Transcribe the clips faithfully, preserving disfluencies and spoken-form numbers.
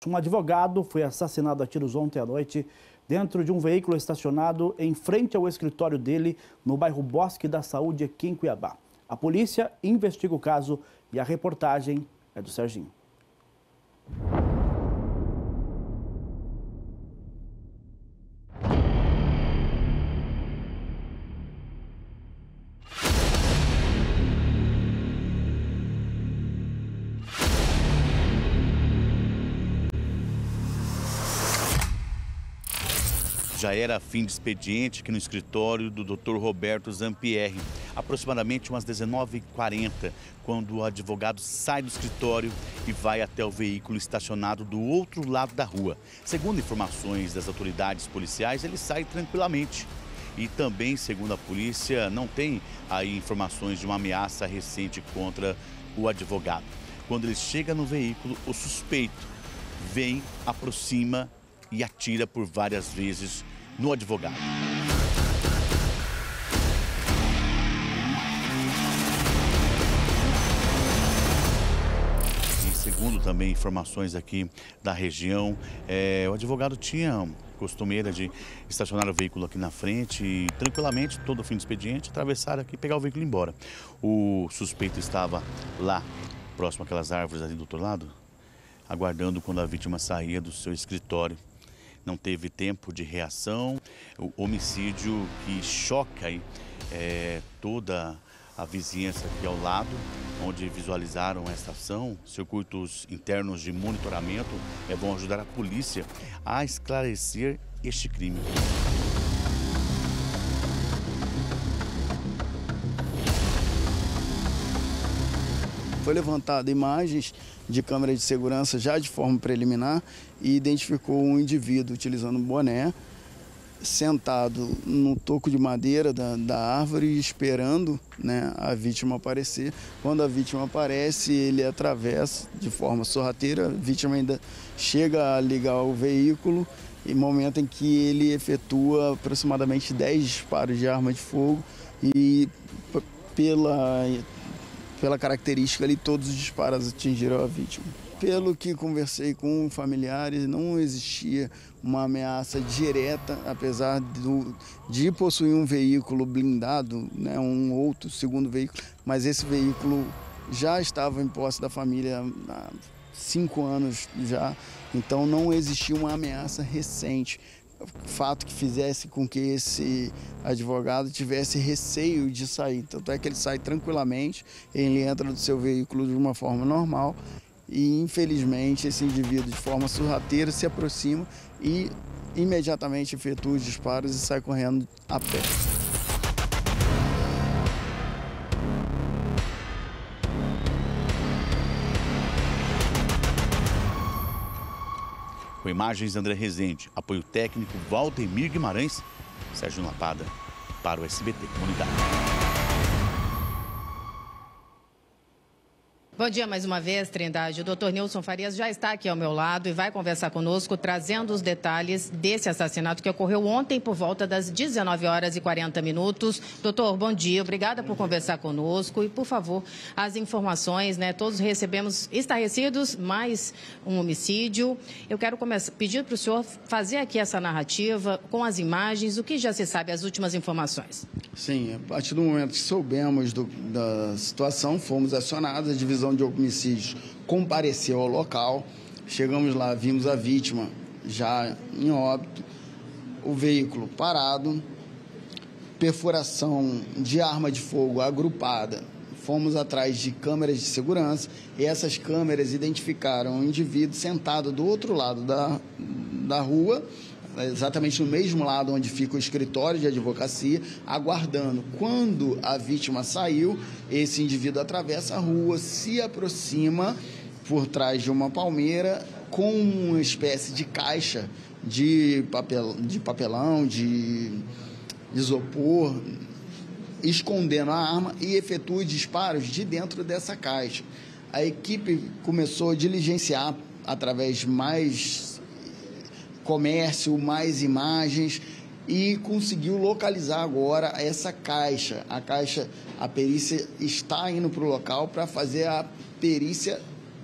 Um advogado foi assassinado a tiros ontem à noite dentro de um veículo estacionado em frente ao escritório dele no bairro Bosque da Saúde, aqui em Cuiabá. A polícia investiga o caso e a reportagem é do Serginho. Já era fim de expediente aqui no escritório do doutor Roberto Zampierre, aproximadamente umas dezenove e quarenta, quando o advogado sai do escritório e vai até o veículo estacionado do outro lado da rua. Segundo informações das autoridades policiais, ele sai tranquilamente. E também, segundo a polícia, não tem aí informações de uma ameaça recente contra o advogado. Quando ele chega no veículo, o suspeito vem, aproxima e atira por várias vezes no advogado. E segundo também informações aqui da região, é, o advogado tinha costumeira de estacionar o veículo aqui na frente e tranquilamente, todo fim de expediente, atravessar aqui e pegar o veículo e ir embora. O suspeito estava lá, próximo àquelas árvores ali do outro lado, aguardando quando a vítima saía do seu escritório. Não teve tempo de reação, o homicídio que choca aí, é, toda a vizinhança aqui ao lado, onde visualizaram esta ação. Circuitos internos de monitoramento é, vão ajudar a polícia a esclarecer este crime. Foi levantada imagens de câmera de segurança já de forma preliminar e identificou um indivíduo utilizando um boné, sentado no toco de madeira da, da árvore, esperando, né, a vítima aparecer. Quando a vítima aparece, ele atravessa de forma sorrateira, a vítima ainda chega a ligar o veículo, em momento em que ele efetua aproximadamente dez disparos de arma de fogo e pela... Pela característica ali, todos os disparos atingiram a vítima. Pelo que conversei com familiares, não existia uma ameaça direta, apesar do, de possuir um veículo blindado, né, um outro segundo veículo, mas esse veículo já estava em posse da família há cinco anos já, então não existia uma ameaça recente. Fato que fizesse com que esse advogado tivesse receio de sair. Tanto é que ele sai tranquilamente, ele entra do seu veículo de uma forma normal e, infelizmente, esse indivíduo, de forma sorrateira, se aproxima e imediatamente efetua os disparos e sai correndo a pé. Com imagens, André Rezende, apoio técnico Valdemir Guimarães, Sérgio Lapada, para o S B T Comunidade. Bom dia mais uma vez, Trindade. O doutor Nilson Farias já está aqui ao meu lado e vai conversar conosco, trazendo os detalhes desse assassinato que ocorreu ontem por volta das dezenove horas e quarenta minutos. Doutor, bom dia. Obrigada por conversar conosco e, por favor, as informações, né? Todos recebemos estarrecidos, mais um homicídio. Eu quero começar, pedir para o senhor fazer aqui essa narrativa com as imagens, o que já se sabe, as últimas informações. Sim, a partir do momento que soubemos do, da situação, fomos acionados, a divisão de homicídios compareceu ao local, chegamos lá, vimos a vítima já em óbito, o veículo parado, perfuração de arma de fogo agrupada, fomos atrás de câmeras de segurança e essas câmeras identificaram um indivíduo sentado do outro lado da, da rua, exatamente no mesmo lado onde fica o escritório de advocacia, aguardando. Quando a vítima saiu, esse indivíduo atravessa a rua, se aproxima por trás de uma palmeira com uma espécie de caixa de, papel, de papelão, de isopor, escondendo a arma e efetua disparos de dentro dessa caixa. A equipe começou a diligenciar através de mais comércio, mais imagens e conseguiu localizar agora essa caixa. A caixa, a perícia está indo para o local para fazer a perícia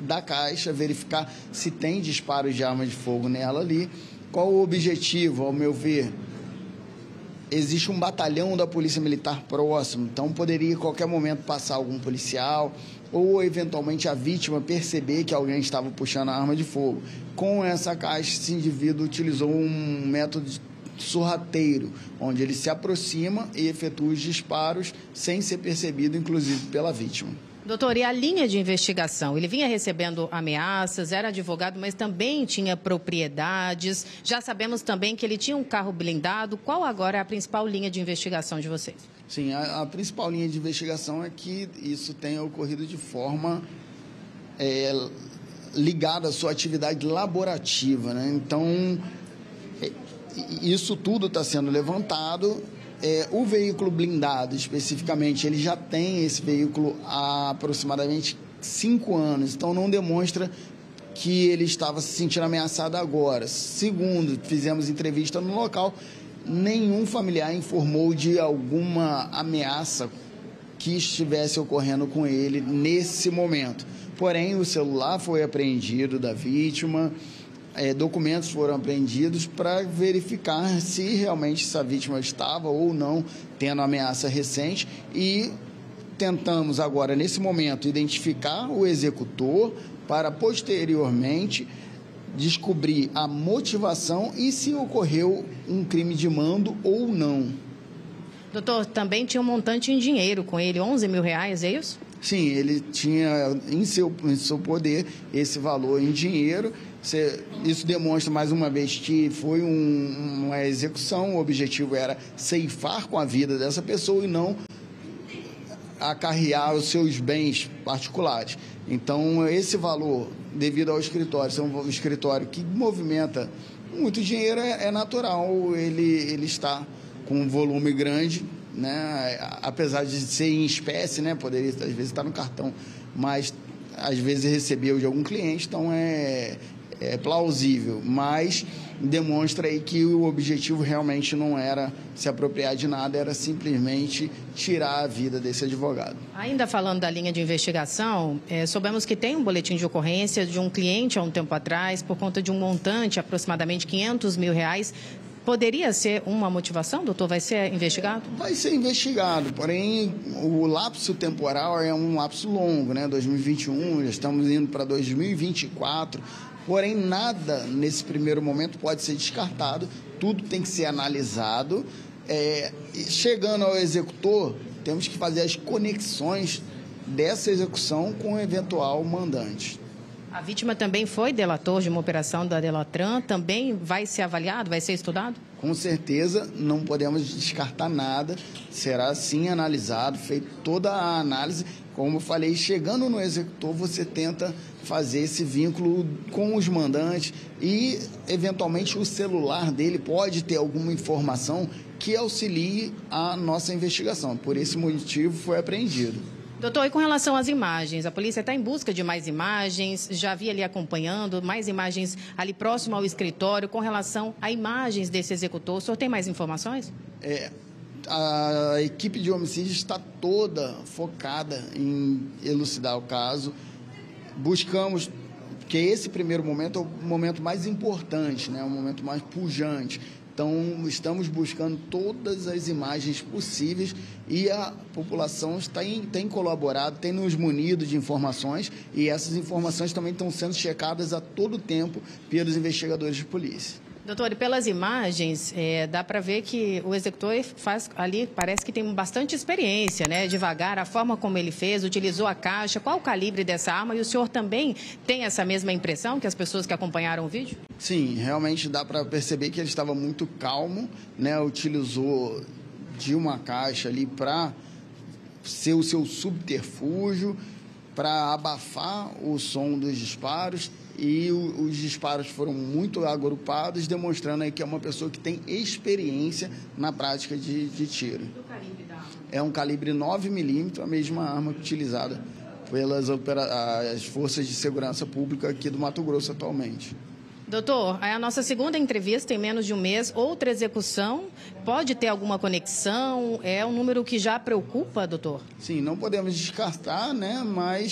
da caixa, verificar se tem disparos de arma de fogo nela ali. Qual o objetivo, ao meu ver? Existe um batalhão da Polícia Militar próximo, então poderia, a qualquer momento, passar algum policial ou, eventualmente, a vítima perceber que alguém estava puxando a arma de fogo. Com essa caixa, esse indivíduo utilizou um método sorrateiro, onde ele se aproxima e efetua os disparos sem ser percebido, inclusive, pela vítima. Doutor, e a linha de investigação? Ele vinha recebendo ameaças, era advogado, mas também tinha propriedades. Já sabemos também que ele tinha um carro blindado. Qual agora é a principal linha de investigação de vocês? Sim, a, a principal linha de investigação é que isso tenha ocorrido de forma é, ligada à sua atividade laborativa, né? Então, é, isso tudo está sendo levantado. É, o veículo blindado, especificamente, ele já tem esse veículo há aproximadamente cinco anos, então não demonstra que ele estava se sentindo ameaçado agora. Segundo, fizemos entrevista no local, nenhum familiar informou de alguma ameaça que estivesse ocorrendo com ele nesse momento. Porém, o celular foi apreendido da vítima. É, documentos foram apreendidos para verificar se realmente essa vítima estava ou não tendo ameaça recente e tentamos agora, nesse momento, identificar o executor para, posteriormente, descobrir a motivação e se ocorreu um crime de mando ou não. Doutor, também tinha um montante em dinheiro com ele, onze mil reais, é isso? Sim, ele tinha em seu, em seu poder esse valor em dinheiro. Isso demonstra, mais uma vez, que foi um, uma execução. O objetivo era ceifar com a vida dessa pessoa e não acarrear os seus bens particulares. Então, esse valor, devido ao escritório, ser um escritório que movimenta muito dinheiro, é, é natural ele, ele estar com um volume grande, né? Apesar de ser em espécie, né? Poderia, às vezes, estar no cartão, mas, às vezes, recebeu de algum cliente, então é... é plausível, mas demonstra aí que o objetivo realmente não era se apropriar de nada, era simplesmente tirar a vida desse advogado. Ainda falando da linha de investigação, é, soubemos que tem um boletim de ocorrência de um cliente há um tempo atrás, por conta de um montante, aproximadamente quinhentos mil reais. Poderia ser uma motivação, doutor? Vai ser investigado? Vai ser investigado, porém o lapso temporal é um lapso longo, né? dois mil e vinte e um, já estamos indo para dois mil e vinte e quatro, porém nada nesse primeiro momento pode ser descartado, tudo tem que ser analisado. É, chegando ao executor, temos que fazer as conexões dessa execução com o eventual mandante. A vítima também foi delator de uma operação da Delatran, também vai ser avaliado, vai ser estudado? Com certeza, não podemos descartar nada, será sim analisado, feito toda a análise. Como eu falei, chegando no executor, você tenta fazer esse vínculo com os mandantes e, eventualmente, o celular dele pode ter alguma informação que auxilie a nossa investigação. Por esse motivo, foi apreendido. Doutor, e com relação às imagens, a polícia está em busca de mais imagens, já vi ali acompanhando, mais imagens ali próximo ao escritório, com relação a imagens desse executor. O senhor tem mais informações? É, a equipe de homicídio está toda focada em elucidar o caso. Buscamos, porque esse primeiro momento é o momento mais importante, né? O momento mais pujante. Então, estamos buscando todas as imagens possíveis e a população tem, tem colaborado, tem nos munido de informações e essas informações também estão sendo checadas a todo tempo pelos investigadores de polícia. Doutor, e pelas imagens, é, dá para ver que o executor faz ali, parece que tem bastante experiência, né? Devagar, a forma como ele fez, utilizou a caixa, qual o calibre dessa arma? E o senhor também tem essa mesma impressão que as pessoas que acompanharam o vídeo? Sim, realmente dá para perceber que ele estava muito calmo, né? Utilizou de uma caixa ali para ser o seu subterfúgio, para abafar o som dos disparos. E o, os disparos foram muito agrupados, demonstrando aí que é uma pessoa que tem experiência na prática de, de tiro. E o calibre da arma? É um calibre nove milímetros, a mesma arma utilizada pelas opera, as forças de segurança pública aqui do Mato Grosso atualmente. Doutor, é a nossa segunda entrevista em menos de um mês, outra execução, pode ter alguma conexão? É um número que já preocupa, doutor? Sim, não podemos descartar, né? Mas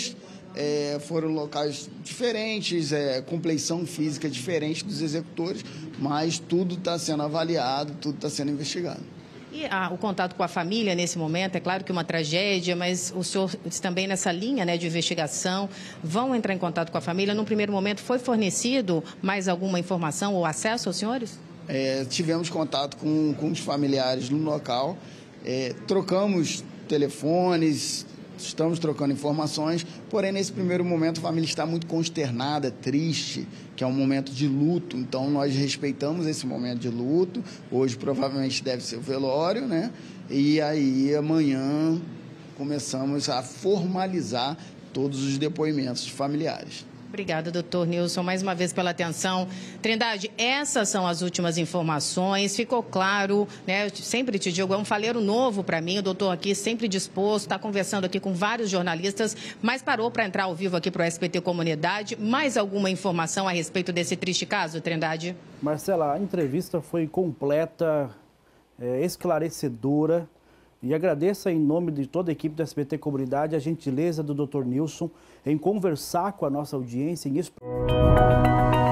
É, foram locais diferentes, é, compleição física diferente dos executores, mas tudo está sendo avaliado, tudo está sendo investigado. E ah, o contato com a família nesse momento, é claro que uma tragédia, mas o senhor também nessa linha, né, de investigação, vão entrar em contato com a família. Num primeiro momento, foi fornecido mais alguma informação ou acesso aos senhores? É, tivemos contato com, com os familiares no local, é, trocamos telefones, estamos trocando informações, porém, nesse primeiro momento, a família está muito consternada, triste, que é um momento de luto, então nós respeitamos esse momento de luto. Hoje, provavelmente, deve ser o velório, né? E aí, amanhã, começamos a formalizar todos os depoimentos familiares. Obrigada, doutor Nilson, mais uma vez pela atenção. Trindade, essas são as últimas informações. Ficou claro, né? Eu sempre te digo, é um faleiro novo para mim. O doutor aqui sempre disposto, está conversando aqui com vários jornalistas, mas parou para entrar ao vivo aqui para o S B T Comunidade. Mais alguma informação a respeito desse triste caso, Trindade? Marcela, a entrevista foi completa, é, esclarecedora. E agradeço em nome de toda a equipe da S B T Comunidade a gentileza do doutor Nilson em conversar com a nossa audiência, em expor...